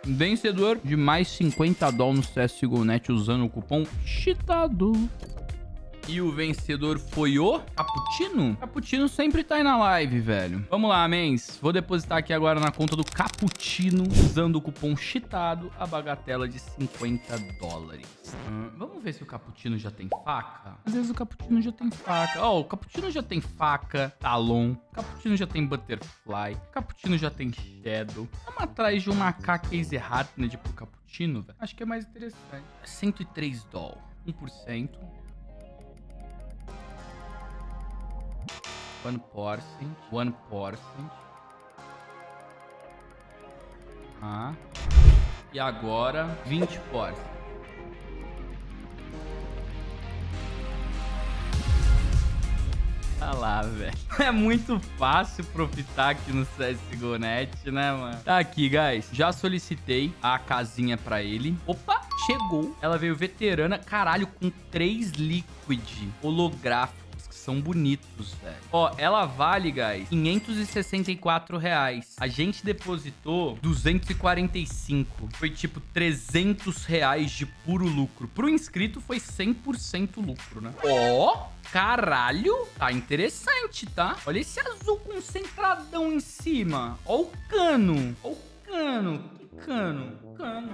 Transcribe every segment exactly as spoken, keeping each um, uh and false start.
Vencedor de mais cinquenta dólares no C S G O Net usando o cupom cheatado. E o vencedor foi o Cappuccino? Cappuccino sempre tá aí na live, velho. Vamos lá, mens. Vou depositar aqui agora na conta do Cappuccino, usando o cupom cheatado, a bagatela de cinquenta dólares. Hum, vamos ver se o Cappuccino já tem faca? Às vezes o Cappuccino já tem faca. Ó, oh, o Cappuccino já tem faca, talon. O Cappuccino já tem butterfly. O Cappuccino já tem shadow. Vamos atrás de uma A K Case Hartnett pro Cappuccino, velho. Acho que é mais interessante. cento e três dólares. um por cento. One percent, one percent. Ah. E agora, vinte por cento. Olha lá, velho. É muito fácil profitar aqui no C S G O Net, né, mano? Tá aqui, guys. Já solicitei a casinha pra ele. Opa, chegou. Ela veio veterana, caralho, com três liquid holográficos. São bonitos, velho. Ó, ela vale, guys, quinhentos e sessenta e quatro reais. A gente depositou duzentos e quarenta e cinco. Foi tipo trezentos reais de puro lucro. Pro inscrito foi cem por cento lucro, né? Ó, caralho. Tá interessante, tá? Olha esse azul concentradão em cima. Ó o cano. Ó o cano. Que cano? Cano.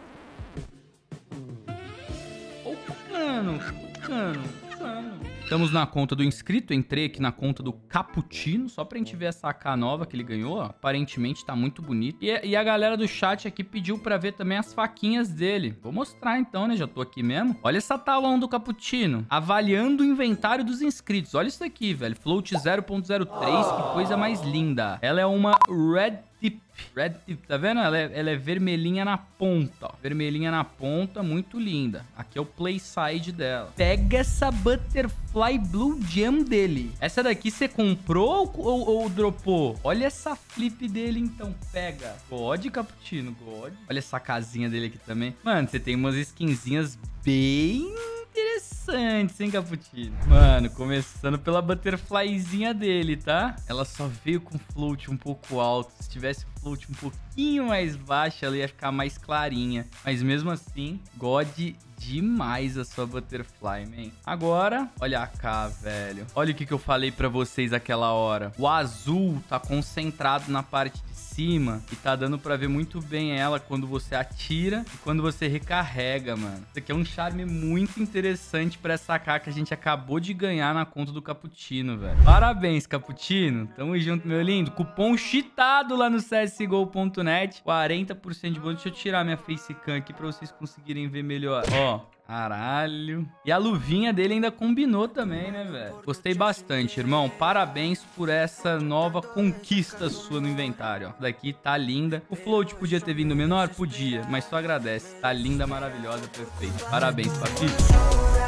Ó o cano. Cano. Cano. Estamos na conta do inscrito, entrei aqui na conta do Cappuccino, só pra gente ver essa A K nova que ele ganhou, ó. Aparentemente tá muito bonito. E, e a galera do chat aqui pediu pra ver também as faquinhas dele. Vou mostrar então, né? Já tô aqui mesmo. Olha essa talão do Cappuccino. Avaliando o inventário dos inscritos. Olha isso aqui, velho. Float zero ponto zero três, que coisa mais linda. Ela é uma Red Tip. Red Tip, tá vendo? Ela é, ela é vermelhinha na ponta, ó. Vermelhinha na ponta, muito linda. Aqui é o play side dela. Pega essa Butterfly Blue Gem dele. Essa daqui você comprou ou, ou, ou dropou? Olha essa flip dele, então. Pega. God, Cappuccino, God. Olha essa casinha dele aqui também. Mano, você tem umas skinzinhas bem interessantes, hein, Cappuccino? Mano, começando pela butterflyzinha dele, tá? Ela só veio com float um pouco alto. Se tivesse float um pouquinho mais baixo, ela ia ficar mais clarinha. Mas mesmo assim, God demais a sua butterfly, man. Agora, olha cá, velho. Olha o que, que eu falei pra vocês aquela hora. O azul tá concentrado na parte de cima e tá dando pra ver muito bem ela quando você atira e quando você recarrega, mano. Isso aqui é um charme muito interessante pra essa A K que a gente acabou de ganhar na conta do Cappuccino, velho. Parabéns, Cappuccino. Tamo junto, meu lindo. Cupom cheatado lá no C S G O ponto net. quarenta por cento de bônus. Deixa eu tirar minha facecam aqui pra vocês conseguirem ver melhor. Ó. Caralho. E a luvinha dele ainda combinou também, né, velho? Gostei bastante, irmão. Parabéns por essa nova conquista sua no inventário, ó. Essa daqui tá linda. O float podia ter vindo menor? Podia, mas só agradece. Tá linda, maravilhosa, perfeita. Parabéns, papi.